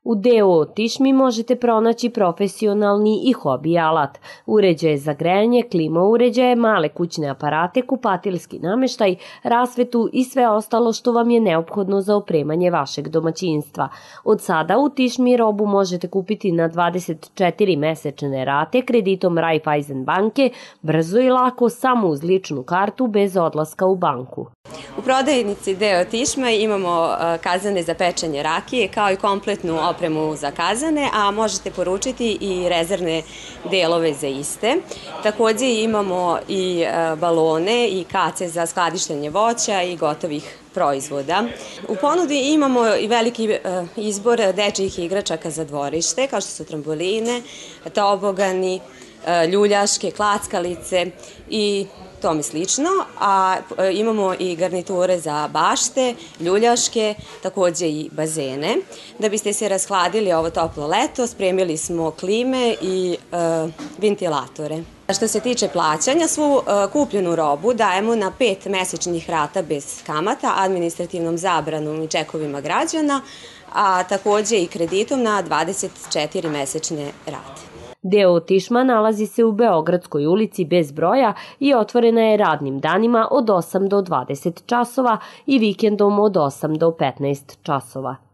U DO Tišmi možete pronaći profesionalni i hobi alat, uređaje za grejanje, klima uređaje, male kućne aparate, kupatilski nameštaj, rasvetu i sve ostalo što vam je neophodno za opremanje vašeg domaćinstva. Od sada u Tišmi robu možete kupiti na 24 mesečne rate kreditom Raiffeisen banke, brzo i lako, samo uz ličnu kartu bez odlaska u banku. U prodajnici DO Tišma imamo kazane za pečenje rakije kao i kompletnu opremu za kazane, a možete poručiti i rezervne delove za iste. Takođe imamo i balone i kace za skladištenje voća i gotovih proizvoda. U ponudi imamo i veliki izbor dečijih igračaka za dvorište, kao što su tramboline, tobogani, ljuljaške, klackalice i tome slično, a imamo i garniture za bašte, ljuljaške, takođe i bazene. Da biste se rashladili ovo toplo leto, spremili smo klime i ventilatore. Što se tiče plaćanja, svu kupljenu robu dajemo na 5 mesečnih rata bez kamata, administrativnom zabranom i čekovima građana, a takođe i kreditom na 24 mesečne rate. DO Tišma nalazi se u Beogradskoj ulici bez broja i otvorena je radnim danima od 8 do 20 časova i vikendom od 8 do 15 časova.